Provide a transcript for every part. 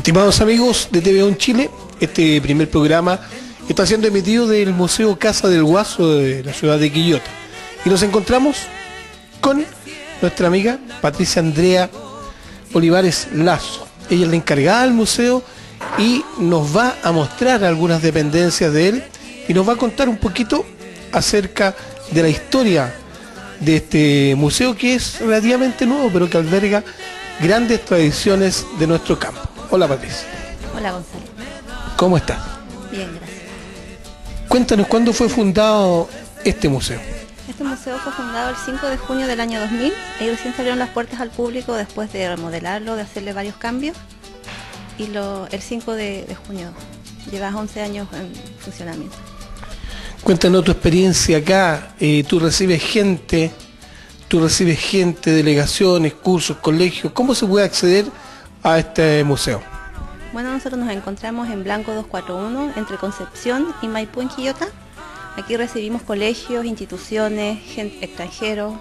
Estimados amigos de TVO Chile, este primer programa está siendo emitido del Museo Casa del Guaso de la ciudad de Quillota. Y nos encontramos con nuestra amiga Patricia Andrea Olivares Lazo. Ella es la encargada del museo y nos va a mostrar algunas dependencias de él y nos va a contar un poquito acerca de la historia de este museo, que es relativamente nuevo, pero que alberga grandes tradiciones de nuestro campo. Hola Patricia. Hola Gonzalo. ¿Cómo estás? Bien, gracias. Cuéntanos, ¿cuándo fue fundado este museo? Este museo fue fundado el 5 de junio del año 2000 y recién salieron las puertas al público después de remodelarlo, de hacerle varios cambios, y el 5 de junio. Llevas 11 años en funcionamiento. Cuéntanos tu experiencia acá. Tú recibes gente, delegaciones, cursos, colegios. ¿Cómo se puede acceder a este museo? Bueno, nosotros nos encontramos en Blanco 241, entre Concepción y Maipú, en Quillota. Aquí recibimos colegios, instituciones, gente, extranjeros.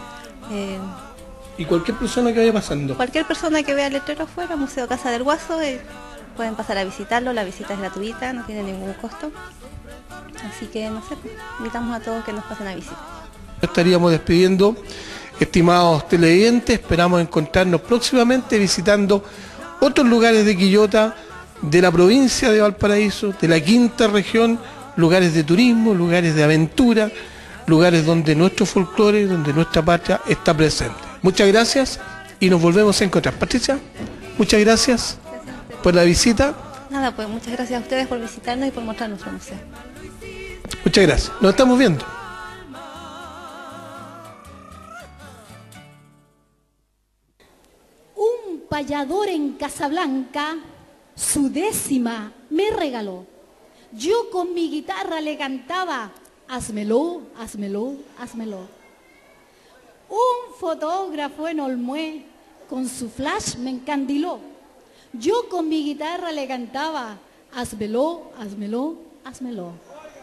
¿Y cualquier persona que vaya pasando? Cualquier persona que vea el letrero afuera, Museo Casa del Guaso, pueden pasar a visitarlo. La visita es gratuita, no tiene ningún costo. Así que, no sé, invitamos a todos que nos pasen a visitar. Estaríamos despidiendo, estimados televidentes. Esperamos encontrarnos próximamente visitando otros lugares de Quillota, de la provincia de Valparaíso, de la quinta región, lugares de turismo, lugares de aventura, lugares donde nuestro folclore, donde nuestra patria está presente. Muchas gracias y nos volvemos a encontrar. Patricia, muchas gracias por la visita. Nada, pues muchas gracias a ustedes por visitarnos y por mostrar nuestro museo. Muchas gracias. Nos estamos viendo. Un payador en Casablanca su 10ª me regaló. Yo con mi guitarra le cantaba, házmelo, házmelo, házmelo. Un fotógrafo en Olmué con su flash me encandiló. Yo con mi guitarra le cantaba, házmelo, házmelo, házmelo.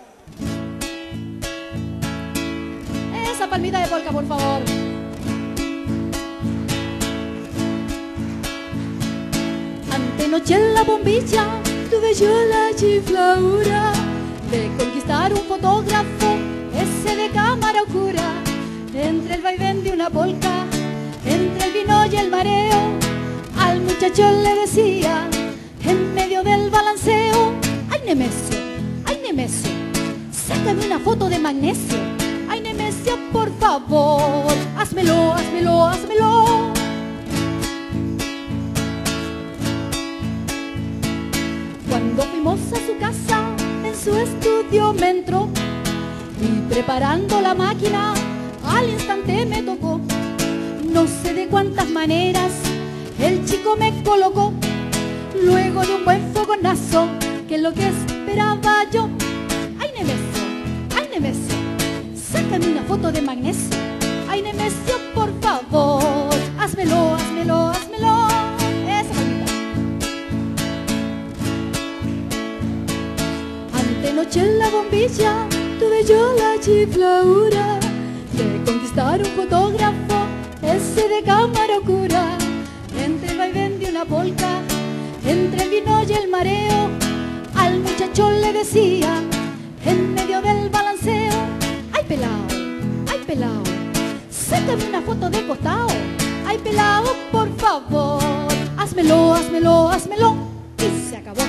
Esa palmita de polka, por favor. Antenoche en la bombilla tuve yo la chifladura de conquistar un fotógrafo, ese de cámara oscura. Entre el vaivén de una polka, entre el vino y el mareo, al muchacho le decía, en medio del balanceo, ay Nemesio, sácame una foto de magnesio. Ay Nemesio, por favor, házmelo, házmelo, házmelo. Cuando fuimos a su casa, en su estudio me entró y preparando la máquina, al instante me tocó. No sé de cuántas maneras el chico me colocó, luego de un buen fogonazo, que es lo que esperaba yo. Ay Nemesio, sácame una foto de magnesio. Ay Nemesio, por favor, házmelo, házmelo, házmelo. Esa palmita. Antenoche en la bombilla tuve yo la chifladura de conquistar un fotógrafo, ese de cámara oscura. Entre el vaivén de una polka, entre el vino y el mareo, al muchacho le decía, en medio del balanceo, ay pelao, sácame una foto de costado. Ay pelao, por favor, házmelo, házmelo, házmelo. Y se acabó.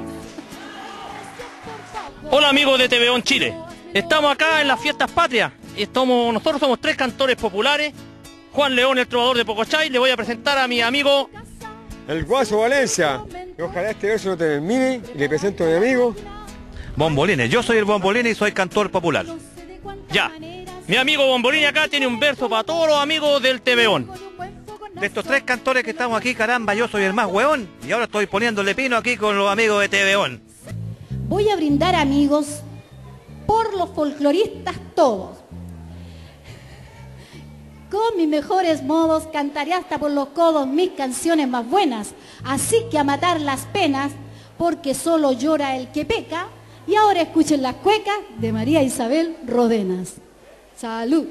Hola amigos de TVO Chile, estamos acá en las fiestas patrias y nosotros somos 3 cantores populares. Juan León, el trovador de Pocochay. Le voy a presentar a mi amigo el Guaso Valencia, y ojalá este verso no te termine, y le presento a mi amigo Bombolines. Yo soy el Bombolines y soy cantor popular. Ya, mi amigo Bombolini acá tiene un verso para todos los amigos del TVO. De estos 3 cantores que estamos aquí, caramba, yo soy el más hueón y ahora estoy poniéndole pino aquí con los amigos de TVO. Voy a brindar, amigos, por los folcloristas todos. Con mis mejores modos cantaré hasta por los codos mis canciones más buenas. Así que a matar las penas, porque solo llora el que peca. Y ahora escuchen las cuecas de María Isabel Rodenas. ¡Salud!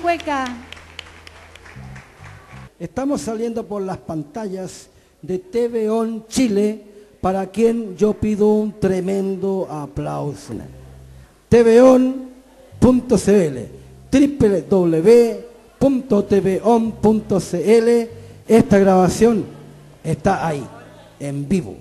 cueca. Estamos saliendo por las pantallas de TVON Chile, para quien yo pido un tremendo aplauso. TVON.cl, www.tvon.cl. Esta grabación está ahí, en vivo.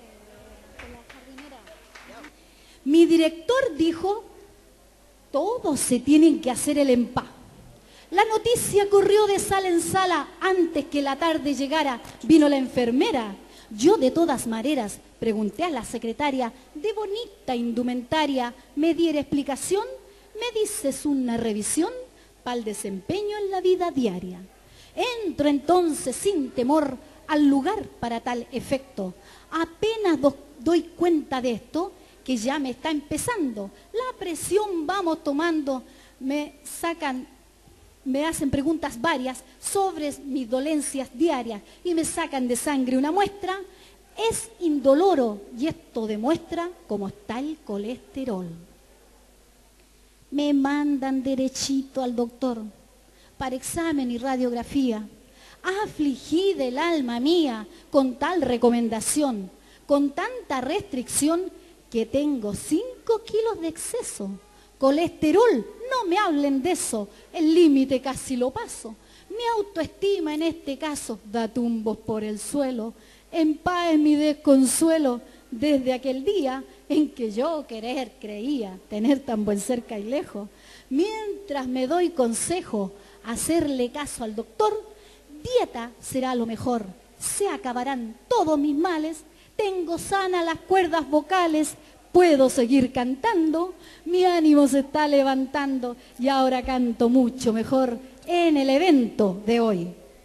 Mi director dijo, todos se tienen que hacer el empá. La noticia corrió de sala en sala. Antes que la tarde llegara, vino la enfermera. Yo de todas maneras pregunté a la secretaria, de bonita indumentaria, ¿me diera explicación? ¿Me dices una revisión para el desempeño en la vida diaria? Entro entonces sin temor al lugar para tal efecto. Apenas doy cuenta de esto, que ya me está empezando. La presión vamos tomando. Me hacen preguntas varias sobre mis dolencias diarias y me sacan de sangre una muestra. Es indoloro y esto demuestra cómo está el colesterol. Me mandan derechito al doctor para examen y radiografía. Afligida el alma mía con tal recomendación, con tanta restricción, que tengo 5 kilos de exceso. Colesterol, no me hablen de eso, el límite casi lo paso. Mi autoestima en este caso da tumbos por el suelo. En paz es mi desconsuelo desde aquel día en que yo creía tener tan buen cerca y lejos. Mientras me doy consejo, hacerle caso al doctor, dieta será lo mejor. Se acabarán todos mis males, tengo sanas las cuerdas vocales, puedo seguir cantando, mi ánimo se está levantando y ahora canto mucho mejor en el evento de hoy.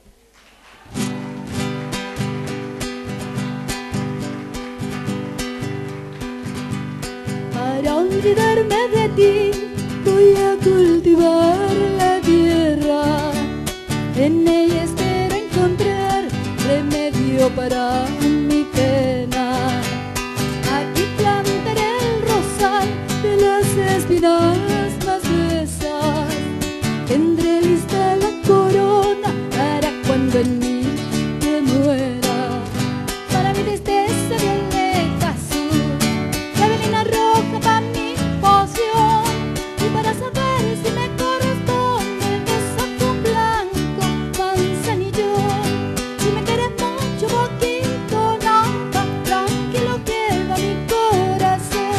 Para olvidarme de ti, voy a cultivar la tierra. En ella espero encontrar remedio para mi pena. Aquí plantaré el rosal de las espinas más gruesas. Tendré lista la corona para cuando en mí te muera. Para mi tristeza violeta azul, clavelina roja para mi poción. Y para saber si me corresponde el beso con blanco manzanillón. Si me quieres mucho, poquito, nada, tranquilo queda mi corazón.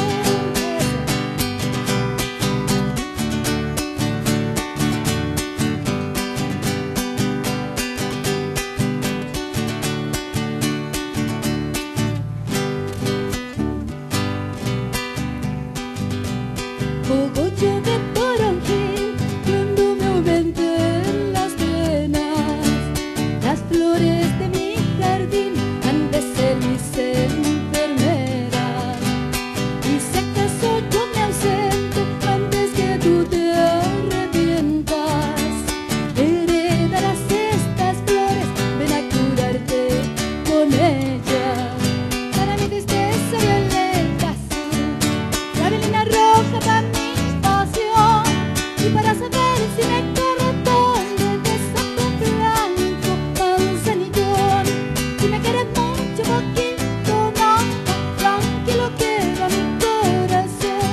Cogollo de toronjil, cuando me aumenten las penas. Las flores de mi jardín han de ser mis enfermeras. Y si acaso yo me ausento antes que tú te arrepientas, heredarás estas flores, ven a curarte con ellas. Para mi tristeza violeta azul, clavelina roja para mi pasión. Y para saber si me corresponde el beso con blanco manzanillón. Si me quieres mucho, poquito, nada, tranquilo queda mi corazón.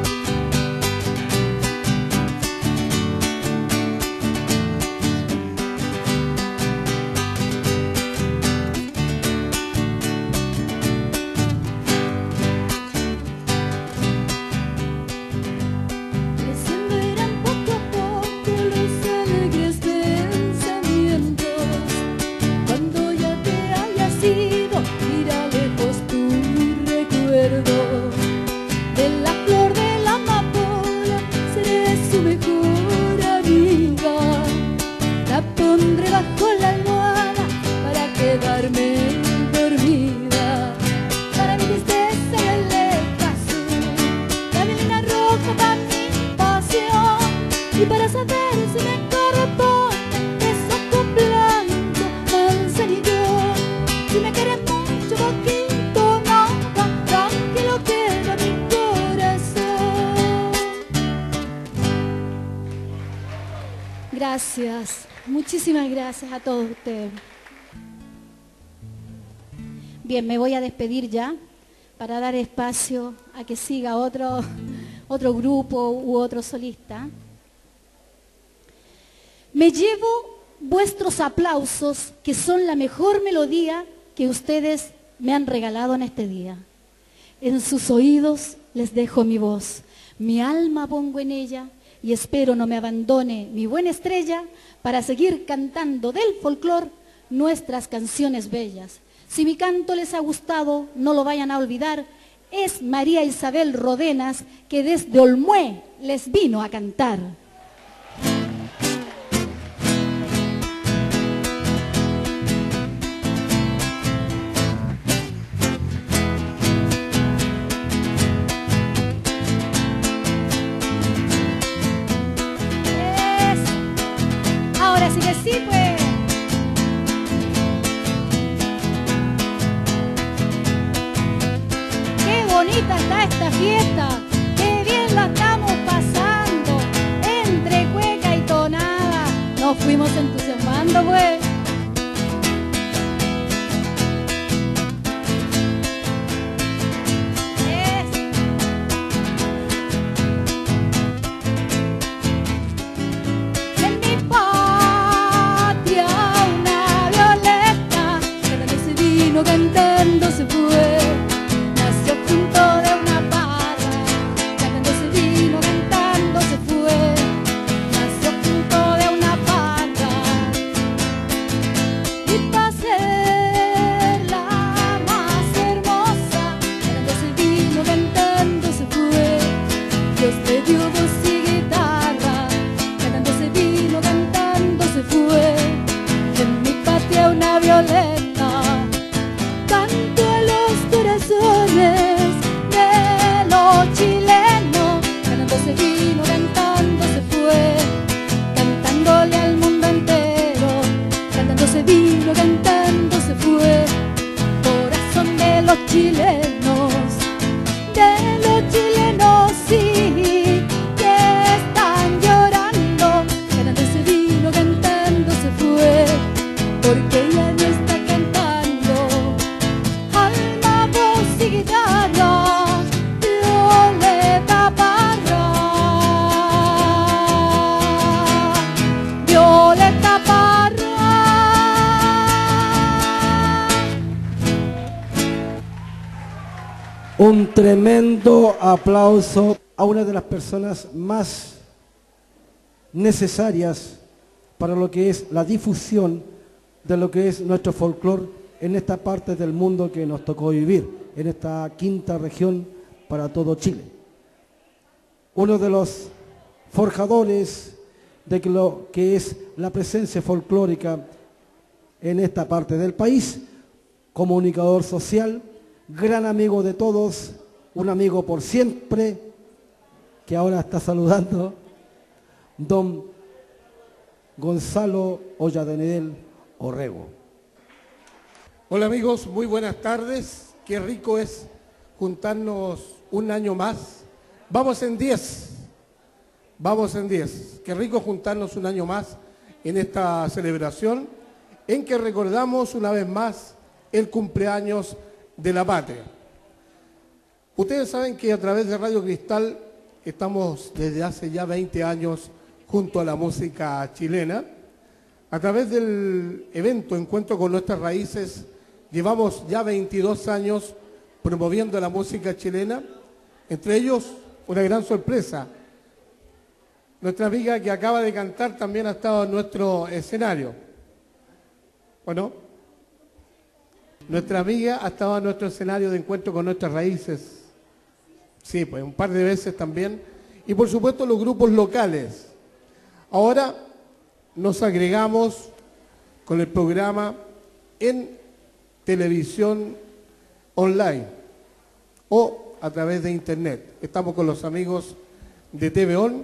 Creciendo irán poco a poco los alegres pensamientos. Cuando ya te hayas ido, mira lejos tu recuerdo. De la flor de la amapola seré su mejor amiga. La pondré bajo la almohada para quedarme dormida. Para mi tristeza violeta azul, clavelina roja para mi pasión. Y para saber si me corresponde beso con blanco manzanillón. Si me quieres mucho, poquito, nada, tranquilo queda mi corazón. Gracias. gracias. Muchísimas gracias a todos ustedes. Bien, me voy a despedir ya para dar espacio a que siga otro grupo u otro solista. Me llevo vuestros aplausos, que son la mejor melodía que ustedes me han regalado en este día. En sus oídos les dejo mi voz, mi alma pongo en ella y espero no me abandone mi buena estrella para seguir cantando del folclor nuestras canciones bellas. Si mi canto les ha gustado, no lo vayan a olvidar, es María Isabel Rodenas, que desde Olmué les vino a cantar. Ahora sí que sí, pues. Bonita está esta fiesta, qué bien la estamos pasando, entre cueca y tonada, nos fuimos entusiasmando pues. En mi patria una violeta, cantando ese vino, cantando se fue. Junto de una parra, cantando ese vino, cantando se fue. Nació junto de una parra y para ser la más hermosa, cantando ese vino, cantando se fue. Dios te dio voz y guitarra, cantando ese vino, cantando se fue. En mi patria una violeta canto a los corazones de los chilenos, cantando se vino, cantando se fue, cantándole al mundo entero, cantando se vino, cantando se fue, corazón de los chilenos sí, que están llorando, cantando se vino, cantando se fue, porque ella no está cantando, alma, voz y guitarra, Violeta Parra, Violeta Parra. Un tremendo aplauso a una de las personas más necesarias para lo que es la difusión de lo que es nuestro folclore en esta parte del mundo que nos tocó vivir, en esta quinta región para todo Chile. Uno de los forjadores de lo que es la presencia folclórica en esta parte del país, comunicador social, gran amigo de todos, un amigo por siempre, que ahora está saludando, don Gonzalo Olladenedel Orrego. Hola amigos, muy buenas tardes. Qué rico es juntarnos un año más. Vamos en 10. Vamos en 10. Qué rico juntarnos un año más en esta celebración en que recordamos una vez más el cumpleaños de la patria. Ustedes saben que a través de Radio Cristal estamos desde hace ya 20 años junto a la música chilena. A través del evento Encuentro con Nuestras Raíces, llevamos ya 22 años promoviendo la música chilena, entre ellos una gran sorpresa. Nuestra amiga que acaba de cantar también ha estado en nuestro escenario, ¿o no? Nuestra amiga ha estado en nuestro escenario de Encuentro con Nuestras Raíces, sí, pues un par de veces también, y por supuesto los grupos locales. Ahora nos agregamos con el programa en televisión online o a través de internet. Estamos con los amigos de TVON.cl,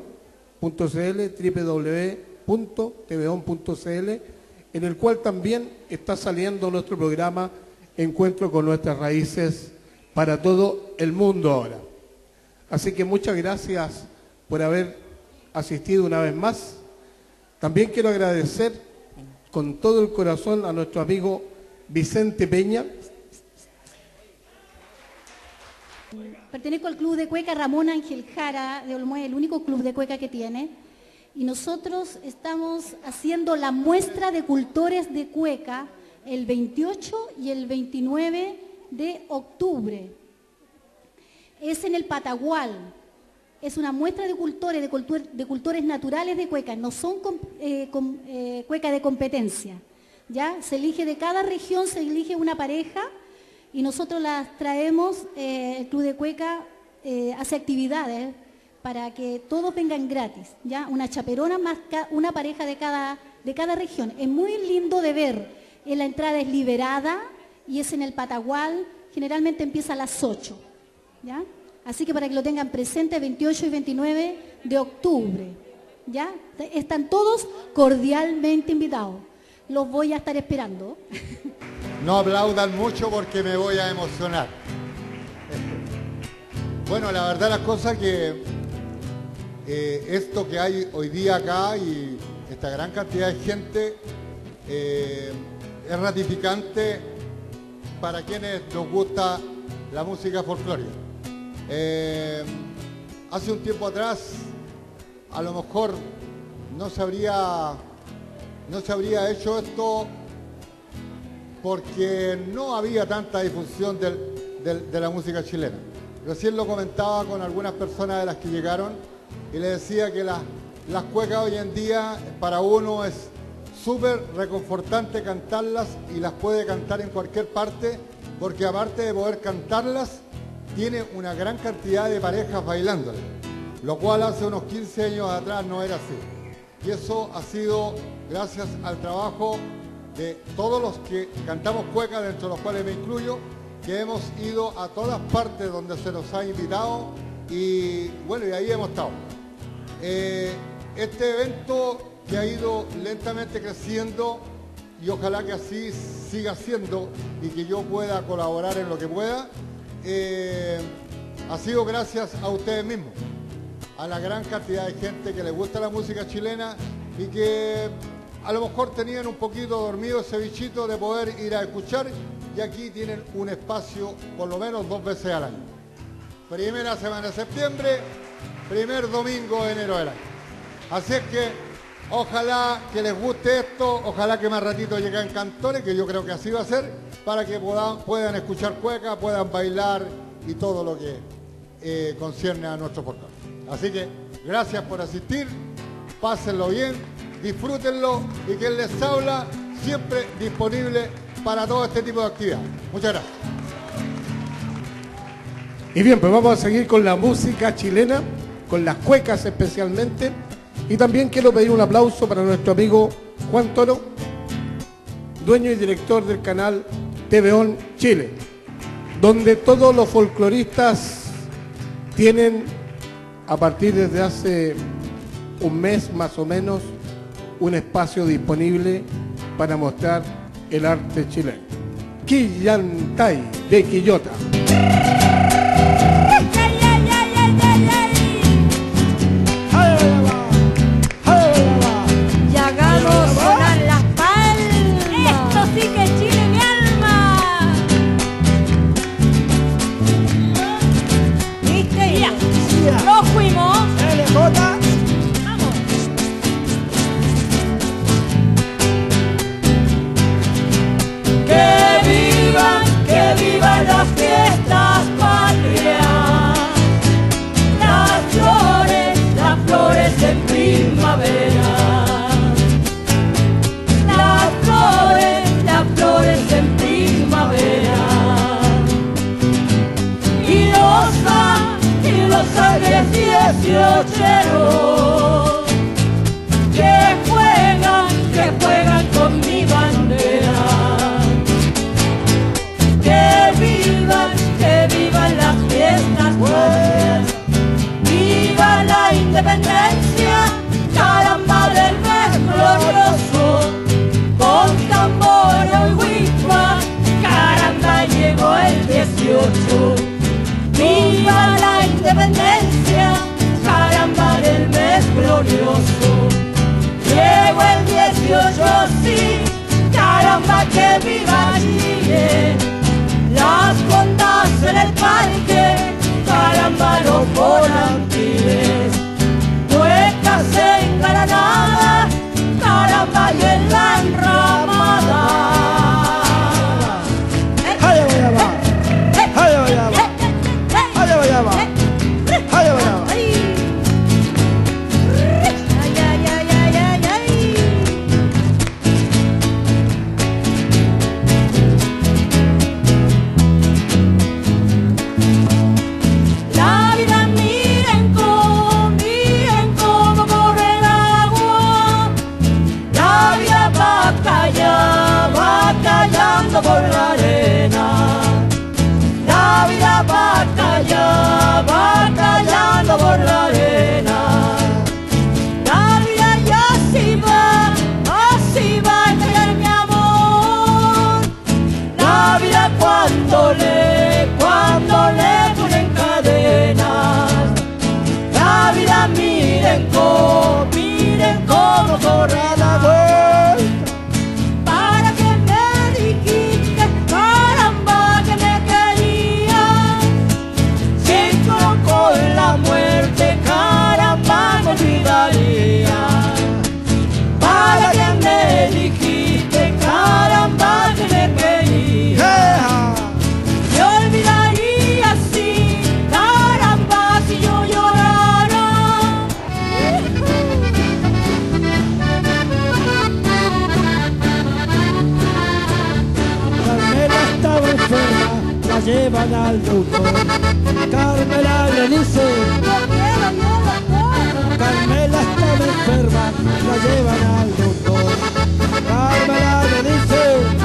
www.tvon.cl, en el cual también está saliendo nuestro programa Encuentro con Nuestras Raíces para todo el mundo ahora. Así que muchas gracias por haber asistido una vez más También quiero agradecer con todo el corazón a nuestro amigo Vicente Peña. Pertenezco al club de cueca Ramón Ángel Jara de Olmué, el único club de cueca que tiene. Y nosotros estamos haciendo la muestra de cultores de cueca el 28 y el 29 de octubre. Es en el Patagual. Es una muestra de cultores, de cultores naturales de cueca. No son cueca de competencia. ¿Ya? Se elige de cada región, se elige una pareja y nosotros las traemos, el Club de Cueca hace actividades para que todos vengan gratis. ¿Ya? Una chaperona más una pareja de cada región. Es muy lindo de ver. La entrada es liberada y es en el Patagual. Generalmente empieza a las 8. ¿Ya? Así que para que lo tengan presente, 28 y 29 de octubre. ¿Ya? Están todos cordialmente invitados. Los voy a estar esperando. No aplaudan mucho porque me voy a emocionar. Bueno, la verdad las cosas que esto que hay hoy día acá y esta gran cantidad de gente es ratificante para quienes nos gusta la música folclórica. Hace un tiempo atrás a lo mejor no se habría hecho esto porque no había tanta difusión de la música chilena. Recién lo comentaba con algunas personas de las que llegaron y les decía que las cuecas hoy en día para uno es súper reconfortante cantarlas y las puede cantar en cualquier parte porque aparte de poder cantarlas tiene una gran cantidad de parejas bailándolas, lo cual hace unos 15 años atrás no era así. Y eso ha sido gracias al trabajo de todos los que cantamos cueca, dentro de los cuales me incluyo, que hemos ido a todas partes donde se nos ha invitado y bueno, y ahí hemos estado. Este evento que ha ido lentamente creciendo y ojalá que así siga siendo y que yo pueda colaborar en lo que pueda, ha sido gracias a ustedes mismos, a la gran cantidad de gente que les gusta la música chilena y que a lo mejor tenían un poquito dormido ese bichito de poder ir a escuchar y aquí tienen un espacio por lo menos 2 veces al año. Primera semana de septiembre, primer domingo de enero del año. Así es que ojalá que les guste esto, ojalá que más ratito lleguen cantores, que yo creo que así va a ser, para que puedan escuchar cueca, puedan bailar y todo lo que concierne a nuestro folclore. Así que gracias por asistir, pásenlo bien, disfrútenlo y quien les habla siempre disponible para todo este tipo de actividades. Muchas gracias. Y bien, pues vamos a seguir con la música chilena, con las cuecas especialmente. Y también quiero pedir un aplauso para nuestro amigo Juan Toro, dueño y director del canal TVON Chile, donde todos los folcloristas tienen, a partir desde hace un mes más o menos, un espacio disponible para mostrar el arte chileno. Quillantay de Quillota. Las fiestas patrias, las flores en primavera, las flores en primavera, y los alegres 18 que juegan con mi bandera. Que vivan las fiestas, pues. Viva la independencia, caramba del mes glorioso, con tambor y huipa, caramba llegó el 18. Viva la independencia, caramba del mes glorioso, llegó viva Chile, las condas en el parque, caramba no volantiles, muecas en Granada, caramba y en la enramada. Por la arena, la vida va callando por la arena, la vida ya así va a callar mi amor, la vida cuando le ponen cadenas, la vida miren cómo corre la vuelta. Muerte, caramba, me olvidaría. Para que me dijiste, caramba, que me quería. Me olvidaría así, caramba, si yo llorara. Carmela estaba enferma, la llevan al doctor. Carmela le dice, Carmela estaba enferma, la llevan al doctor. Carmela le dice,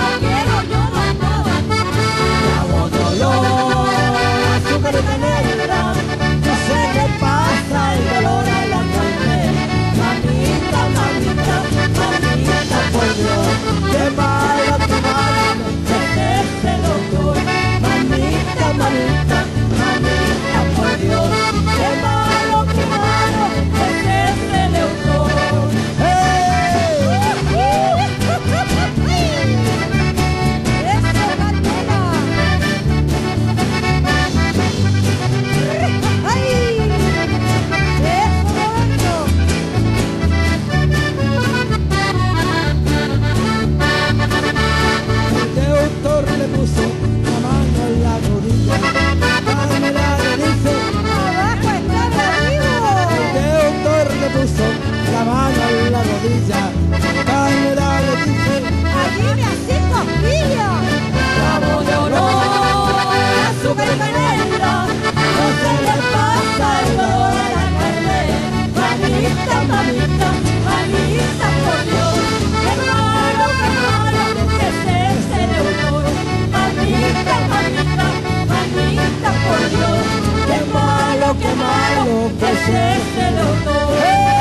azúcar y canela, no se le pasa el dolor a la Carmela. Mamita, mamita, mamita, por Dios, qué malo, que es ese doctor. Mamita, mamita, mamita, por Dios, qué malo, que es ese doctor. La mano en la rodilla, Carmela le dice, allí me hace cosquillas. Ramo de oro, azúcar y canela, no se le pasa el dolor a la Carmela. Mamita, mamita, mamita, por Dios, qué malo, que es ese doctor. Mamita, mamita, mamita, por Dios, qué malo, que es ese doctor.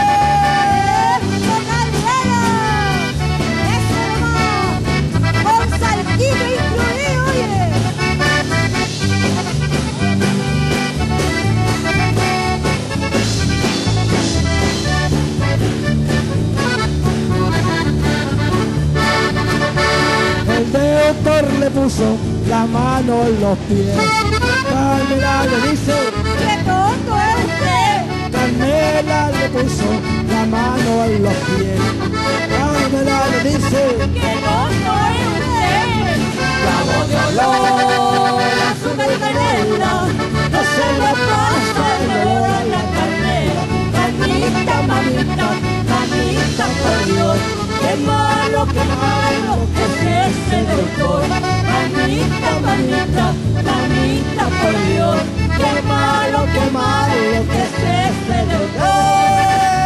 El doctor le puso la mano en los pies. Carmela le dice, ¡qué tonto es usted! Carmela le puso la mano en los pies. Carmela le dice, ¡qué tonto es usted! Ramo de olor, azúcar y canela, no se le pasa el dolor a la Carmela. Mamita, mamita, mamita, por Dios, qué malo, que es ese doctor. Mamita, mamita, mamita, por Dios, qué malo, que es ese doctor.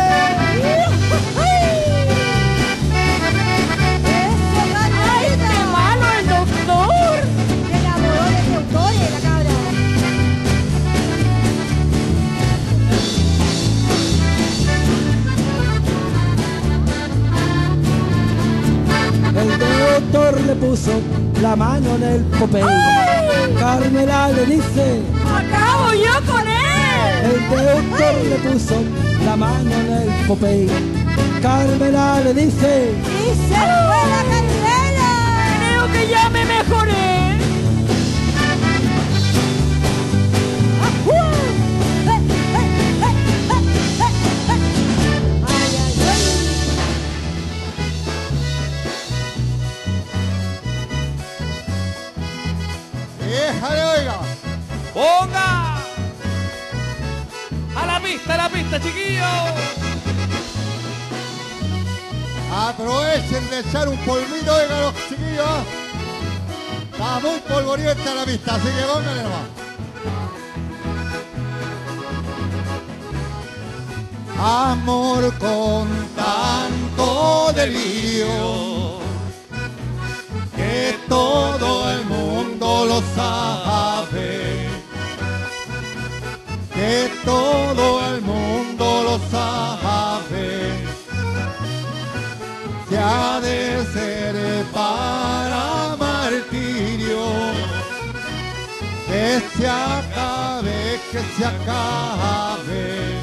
¡Ay, qué malo el doctor! ¡Se enamoró del doctor y de la cabra! el doctor le puso la mano en el Popeye. Carmela le dice, ¡acabo yo con él! el doctor le puso la mano en el Popeye. Carmela le dice, ¡y se fue la Carmela! Creo que que ya me mejoré. ¡Déjale, oiga! ¡Ponga! A la pista, chiquillos! Aprovechen de echar un polvito, oiga, los chiquillos. Está muy polvorienta la pista, así que pónganle nomás. Amor con tanto delirio, que todo el mundo lo sabe, que todo el mundo lo sabe, que ha de ser para martirio, que se acabe,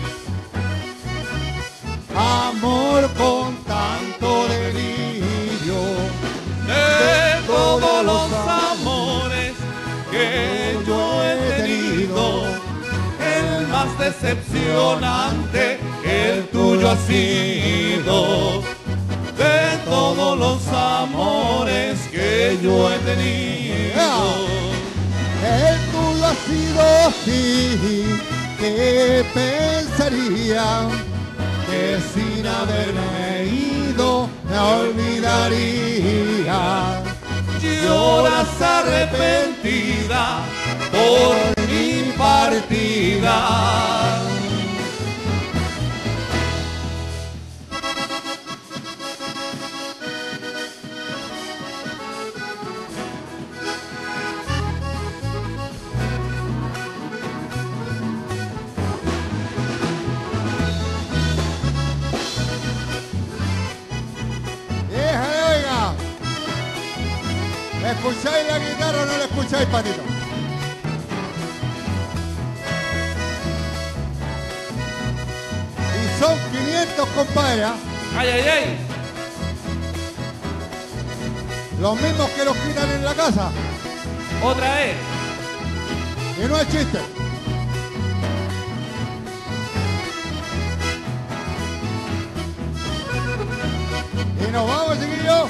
amor con tanto delirio. De todos los amores que yo he tenido, el más decepcionante el tuyo ha sido. De todos los amores que yo he tenido, el tuyo ha sido, sí, que pensaría que sin haberme ido me olvidaría. lloras arrepentida por mi partida. ¿Escucháis la guitarra o no la escucháis, Patito? Y son 500, compadre. ¡Ay, ay, ay! Los mismos que los quitan en la casa. ¡Otra vez! Y no es chiste. Y nos vamos, chiquillos.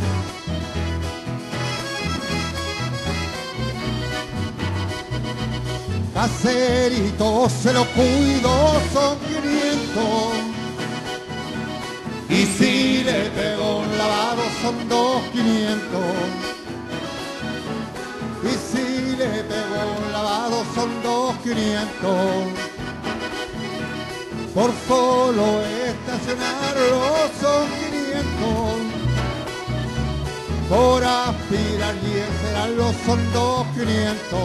Caserito se lo cuido, son 500. Y si le pego un lavado son 2,500. Y si le pego un lavado son 2,500. Por solo estacionarlo son 500. Por aspirar y encerrarlo son 2,500.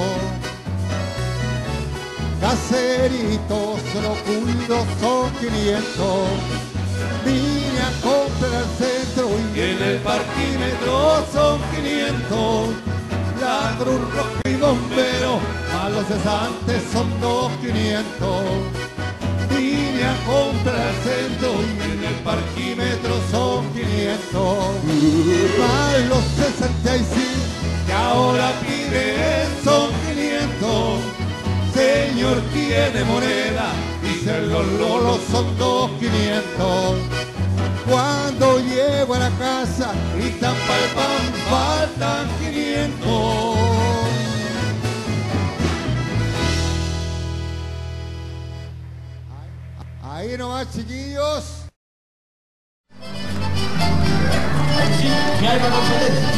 Caserito se lo cuido, son 500. Vine a comprar al centro y en el parquímetro son 500. Ladrón rojo y bombero, a los cesantes son 2,500. Vine a comprar al centro y en el parquímetro son 500. Más los 65 que ahora piden son 500. Señor tiene moneda, dicen los lolos son 2,500. Cuando llego a la casa, gritan pa'l pan, faltan 500. Ahí nomás, chiquillos. ¿Qué hay para ustedes?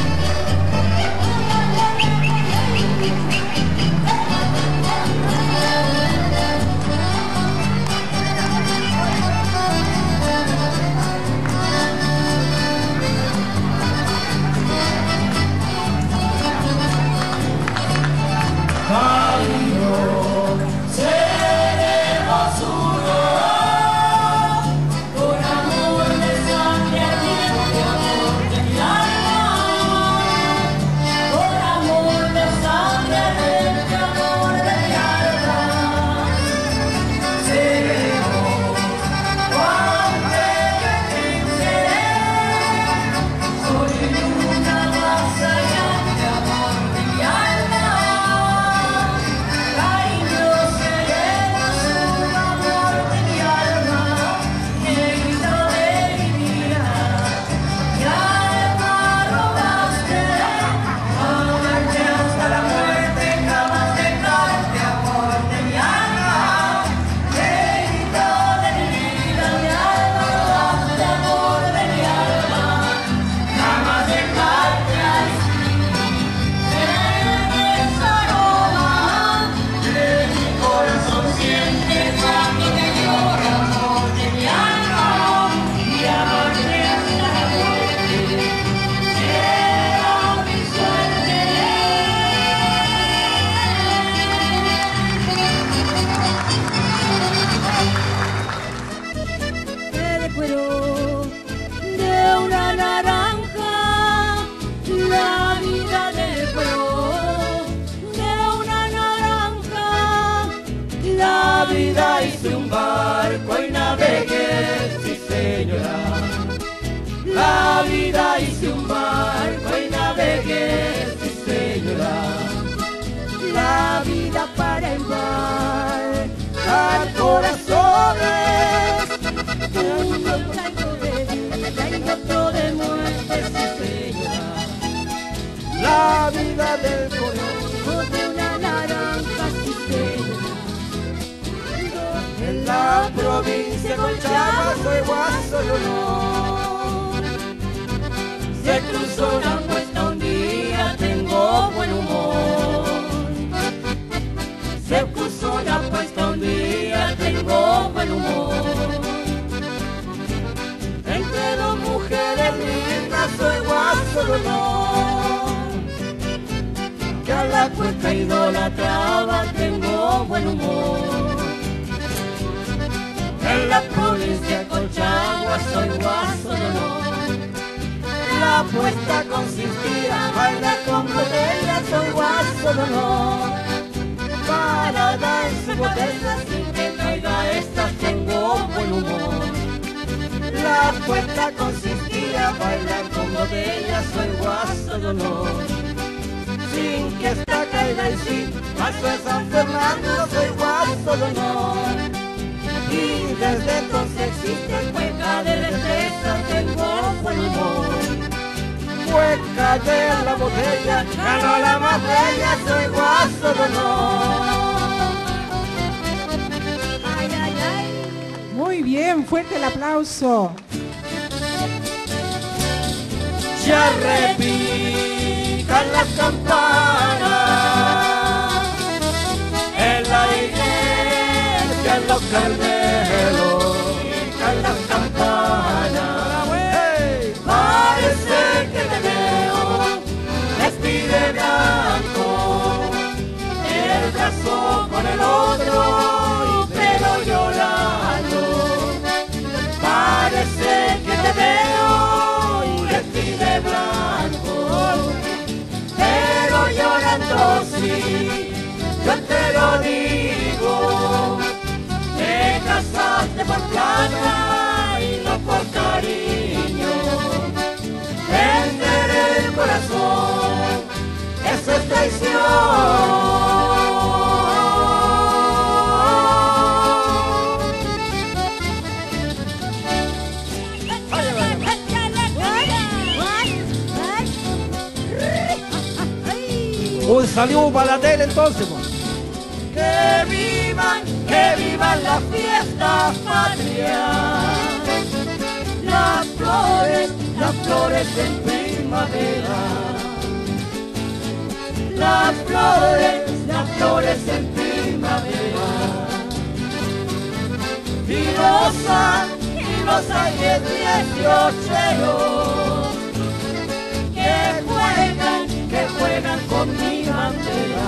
Seremos uno, La vida hice un barco y navegué, sí señora. La vida hice un barco y navegué, sí señora. La vida para embarcar corazones, uno blanco de vida y otro de muerte, sí señora. La vida del color de una naranja, sí señora. En la provincia de Colchagua soy guaso de honor. Se cruzó una puesta un día, tengo buen humor. Se puso la puesta un día, tengo buen humor. Entre dos mujeres lindas soy guaso de honor. Que a la cueca idolatraba tengo buen humor. En la provincia de Colchagua soy guaso de honor. La apuesta consistía en bailar con botellas, soy guaso de honor. Para darse botellas sin que traiga estas tengo buen humor. La apuesta consistía en bailar con botellas, soy guaso de honor. Sin que esta caiga el fin, paso de San Fernando, soy guaso de honor. Y desde entonces existe cueca de destreza, tengo buen humor. Cueca de la botella, gano a la más bella, soy guaso de honor. Ay, ay, ay. Muy bien, fuerte el aplauso. Ya repican las campanas en la iglesia, en los carneros, pican las campanas. Parece que te veo vestido de blanco, el brazo con el otro, pero llorando. Parece que te veo vestido de blanco, pero llorando sí, yo te lo digo. Te casaste por plata y no por cariño. Vender el corazón, eso es traición. Un saludo para la tele entonces, pues. Que vivan las fiestas patrias. Las flores en primavera. Las flores en primavera. Y los aires 18 que juegan con mi bandera.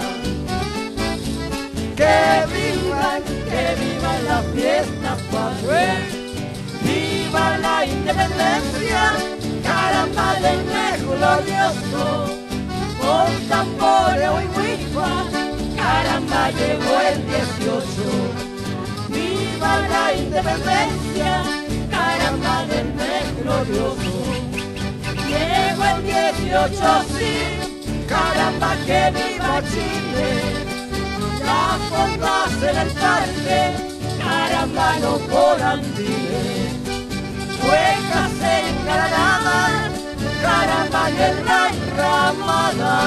Que vivan las fiestas patrias. ¡Viva la independencia! ¡Caramba del negro glorioso! Con tambores y huifa, caramba llegó el 18. ¡Viva la independencia! ¡Caramba del negro glorioso! Llegó el 18, sí, caramba que viva Chile. Las bombas en el parque, caramba no por andiles. Cuecas engalanadas, caramba y en la enramada.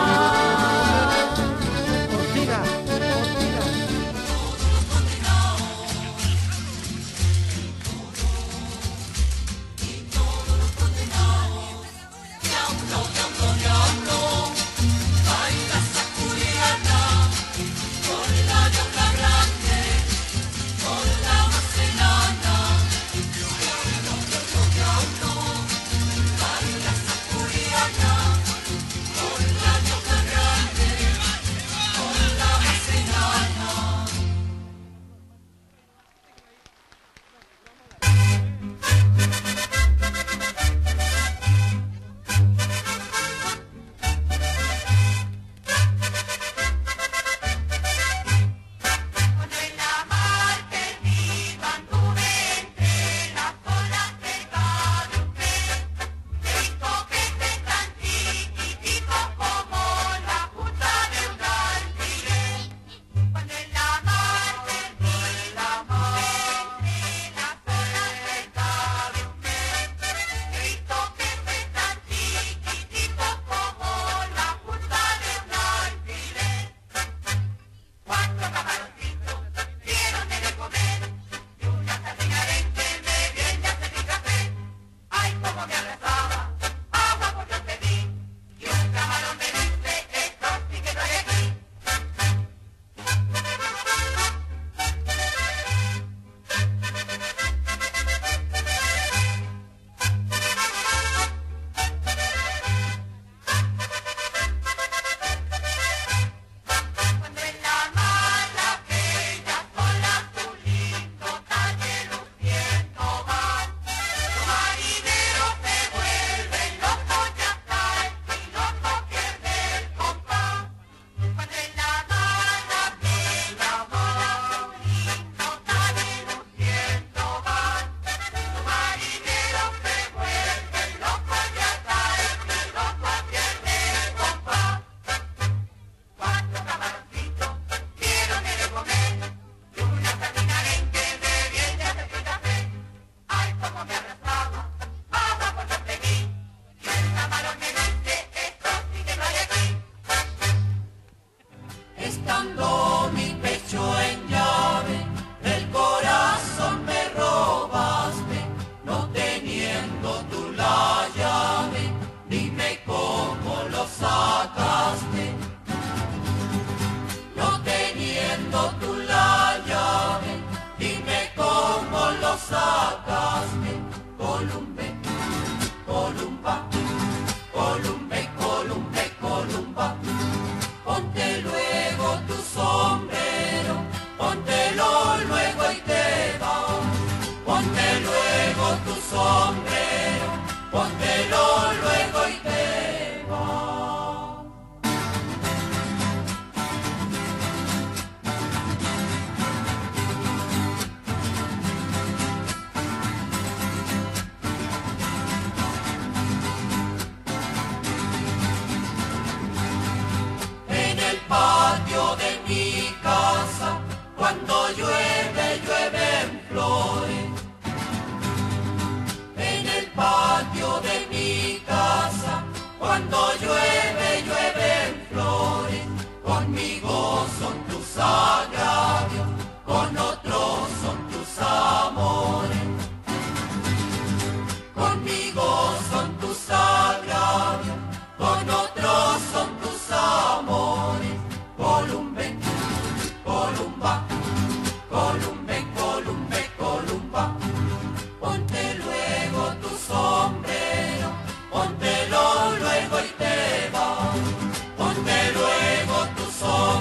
Cortina. estando mi pecho en llave, el corazón me robaste, no teniendo tú la llave, dime cómo lo sacaste. No teniendo tú la llave, dime cómo lo sacaste. Columbe, columba, columbe, columbe, columba. Ponte luego tu sombrero, póntelo luego y te vas. Ponte luego tu sombrero, póntelo luego y te vas. En el patio de mi casa, cuando llueve, llueven flores. En el patio de mi casa, cuando llueve, llueven flores. Conmigo son tus agravios, con otros son tus amores. Conmigo son tus agravios, con otros son tus amores. Columbe, columba, columbe, columbe, columba. Ponte luego tu sombrero, póntelo luego y te vas. Ponte luego tu sombrero.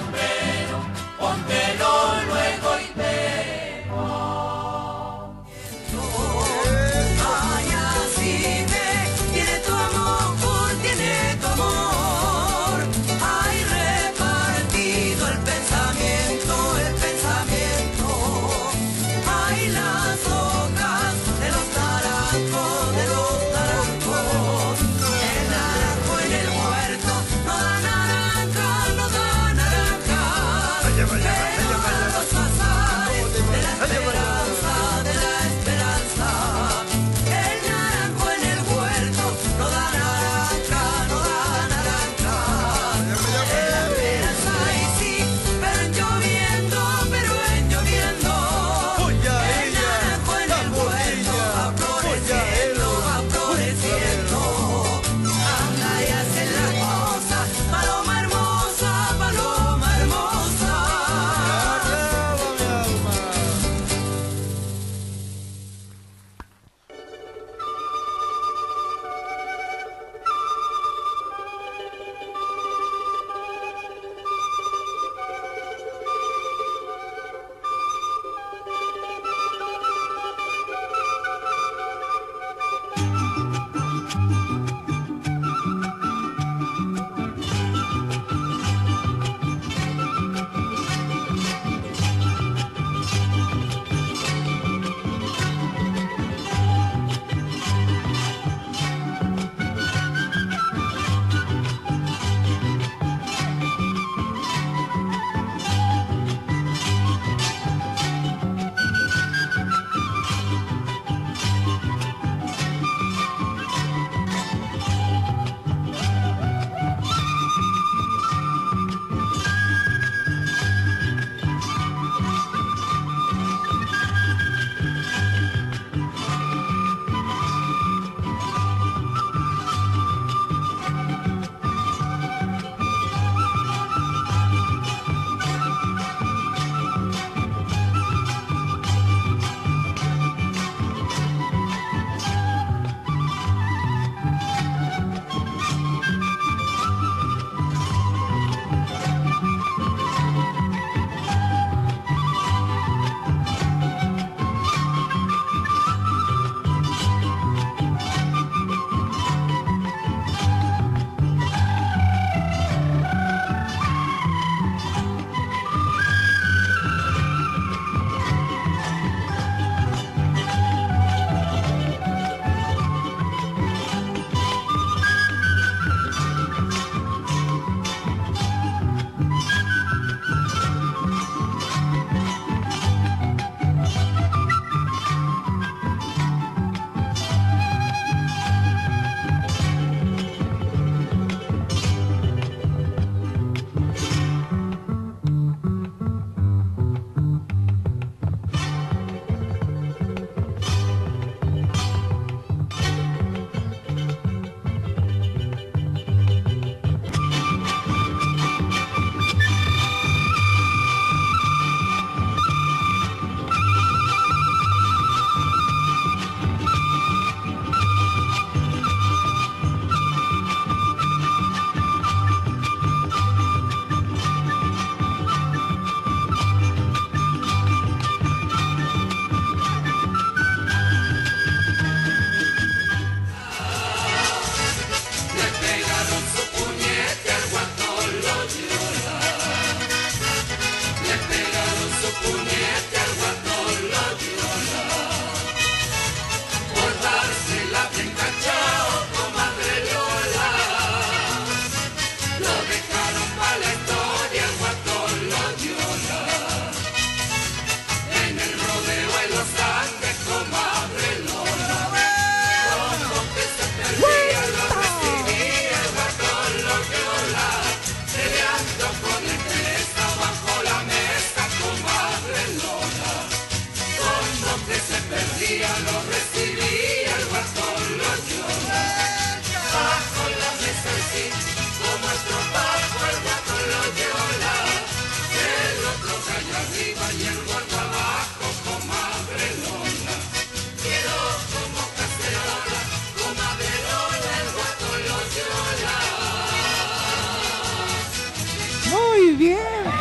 Muy bien.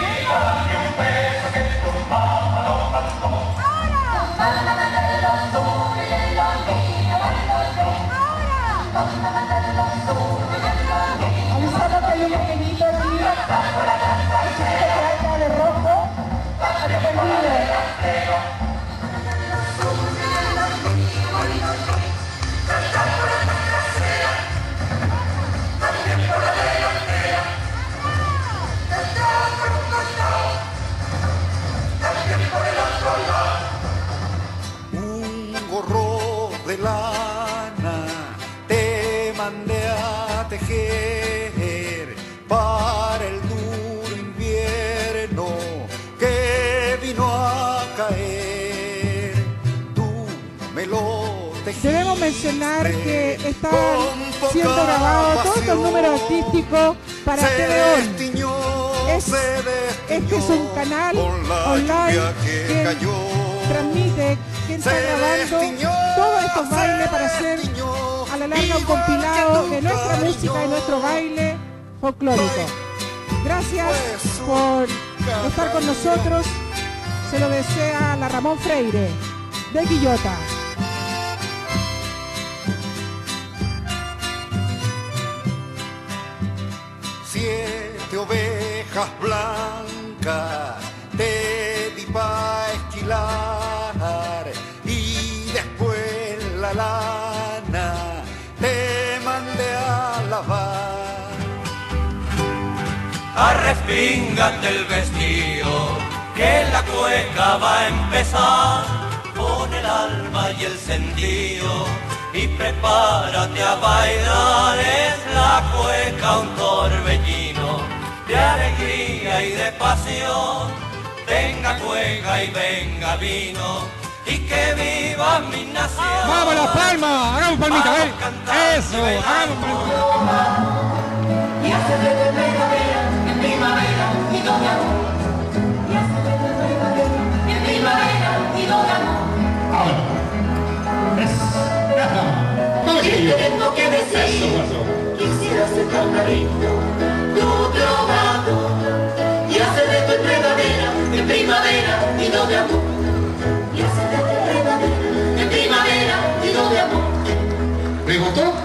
Avisamos que hay un pequeñito aquí, de rojo, un gorro de lana te mandé a tejer para el duro invierno que vino a caer. Tú me lo tejiste. Debemos mencionar que están siendo grabados todos los números artísticos para TVON. Este es un canal online que transmite, que está grabando todos estos bailes para hacer a la larga un compilado de nuestra música y nuestro baile folclórico. Gracias por estar con nosotros. Se lo desea la Ramón Freire de Quillota. Siete ovejas blancas te di pa' esquilar y después la lana te mandé a lavar. Arrespíngate el vestido, que la cueca va a empezar. Pon el alma y el sentido y prepárate a bailar. Es la cueca un torbellino de alegría y de pasión. Venga cueca y venga vino y que viva mi nación. ¡Vamos las palmas! ¡Hagamos palmita! ¿Eh? ¡Eso! ¡Hagamos palmita! Y hace de primavera, en primavera y no de amor. Y hace de primavera, en primavera y no de amor. Y te tengo que decir, quisiera ser tan lindo, tu trovador. Y hace de tu primavera, en primavera y no de amor. Y hace de tu primavera, en primavera y no de amor. ¿Le gustó?